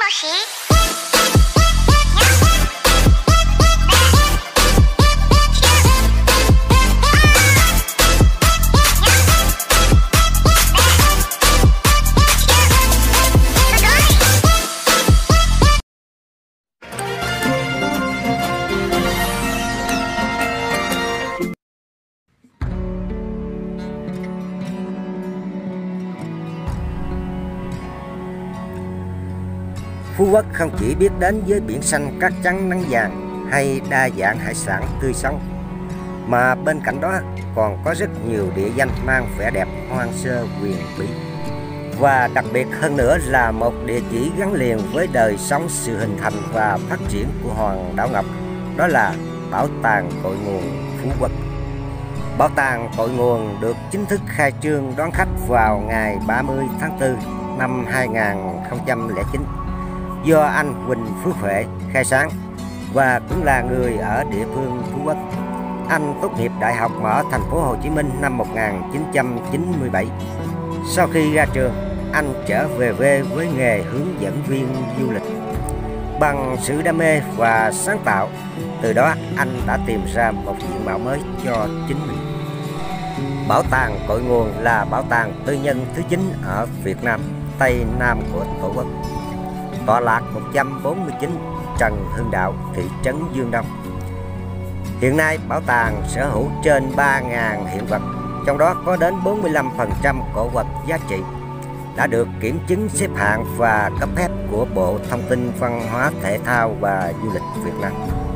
Phú Quốc không chỉ biết đến với biển xanh cát trắng nắng vàng hay đa dạng hải sản tươi sống, mà bên cạnh đó còn có rất nhiều địa danh mang vẻ đẹp hoang sơ huyền bí. Và đặc biệt hơn nữa là một địa chỉ gắn liền với đời sống, sự hình thành và phát triển của hòn đảo Ngọc, đó là Bảo tàng Cội Nguồn Phú Quốc. Bảo tàng Cội Nguồn được chính thức khai trương đón khách vào ngày 30 tháng 4 năm 2009 do anh Huỳnh Phước Huệ khai sáng, và cũng là người ở địa phương Phú Quốc. Anh tốt nghiệp đại học ở thành phố Hồ Chí Minh năm 1997. Sau khi ra trường, anh trở về quê với nghề hướng dẫn viên du lịch. Bằng sự đam mê và sáng tạo, từ đó anh đã tìm ra một diện mạo mới cho chính mình. Bảo tàng Cội Nguồn là bảo tàng tư nhân thứ 9 ở Việt Nam, Tây Nam của Tổ quốc. Tọa lạc 149 Trần Hưng Đạo, thị trấn Dương Đông. Hiện nay bảo tàng sở hữu trên 3.000 hiện vật, trong đó có đến 45% cổ vật giá trị đã được kiểm chứng xếp hạng và cấp phép của Bộ Thông tin Văn hóa Thể thao và Du lịch Việt Nam.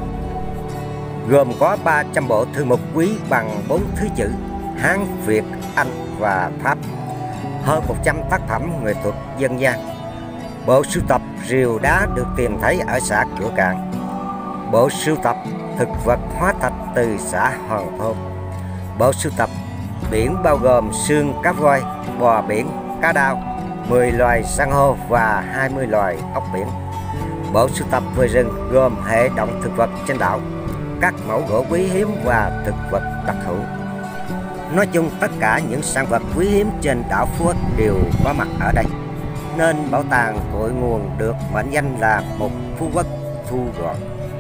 Gồm có 300 bộ thư mục quý bằng 4 thứ chữ Hán, Việt, Anh và Pháp, hơn 100 tác phẩm nghệ thuật dân gian. Bộ sưu tập rìu đá được tìm thấy ở xã Cửa Cạn, bộ sưu tập thực vật hóa thạch từ xã Hoàng Thôn, bộ sưu tập biển bao gồm xương cá voi, bò biển, cá đao, 10 loài san hô và 20 loài ốc biển. Bộ sưu tập về rừng gồm hệ động thực vật trên đảo, các mẫu gỗ quý hiếm và thực vật đặc hữu. Nói chung tất cả những sản vật quý hiếm trên đảo Phú Quốc đều có mặt ở đây, nên bảo tàng Cội Nguồn được mệnh danh là một Phú Quốc thu gọn.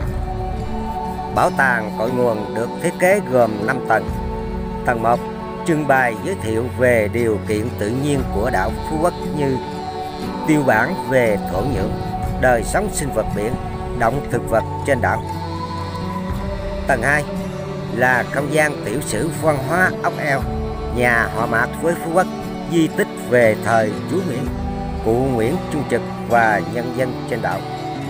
Bảo tàng Cội Nguồn được thiết kế gồm 5 tầng. Tầng 1 trưng bày giới thiệu về điều kiện tự nhiên của đảo Phú Quốc như tiêu bản về thổ nhưỡng, đời sống sinh vật biển, động thực vật trên đảo. Tầng 2 là không gian tiểu sử văn hóa ốc eo, nhà họ Mạc với Phú Quốc, di tích về thời Chúa Nguyễn, cụ Nguyễn Trung Trực và nhân dân trên đảo.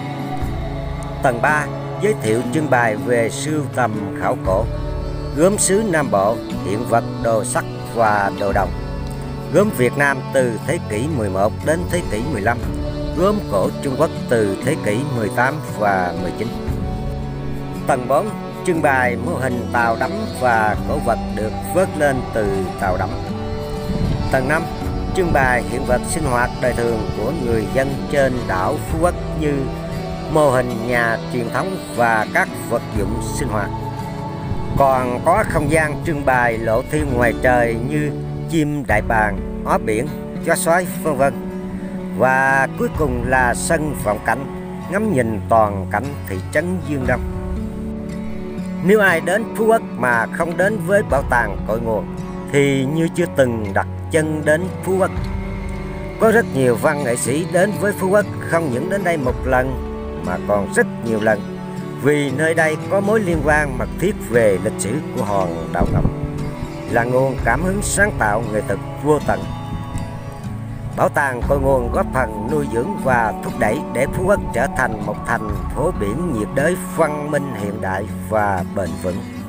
Tầng 3 giới thiệu trưng bày về sưu tầm khảo cổ, gốm sứ Nam Bộ, hiện vật đồ sắt và đồ đồng, gốm Việt Nam từ thế kỷ 11 đến thế kỷ 15, gốm cổ Trung Quốc từ thế kỷ 18 và 19. Tầng 4 trưng bày mô hình tàu đắm và cổ vật được vớt lên từ tàu đắm. Tầng 5 trưng bày hiện vật sinh hoạt đời thường của người dân trên đảo Phú Quốc như mô hình nhà truyền thống và các vật dụng sinh hoạt. Còn có không gian trưng bày lộ thiên ngoài trời như chim đại bàng, ó biển, chó sói v.v. Và cuối cùng là sân vọng cảnh ngắm nhìn toàn cảnh thị trấn Dương Đông. Nếu ai đến Phú Quốc mà không đến với bảo tàng Cội Nguồn thì như chưa từng đặt chân đến Phú Quốc. Có rất nhiều văn nghệ sĩ đến với Phú Quốc không những đến đây một lần mà còn rất nhiều lần, vì nơi đây có mối liên quan mật thiết về lịch sử của hòn đảo Ngọc, là nguồn cảm hứng sáng tạo nghệ thuật vô tận. Bảo tàng Cội Nguồn góp phần nuôi dưỡng và thúc đẩy để Phú Quốc trở thành một thành phố biển nhiệt đới văn minh hiện đại và bền vững.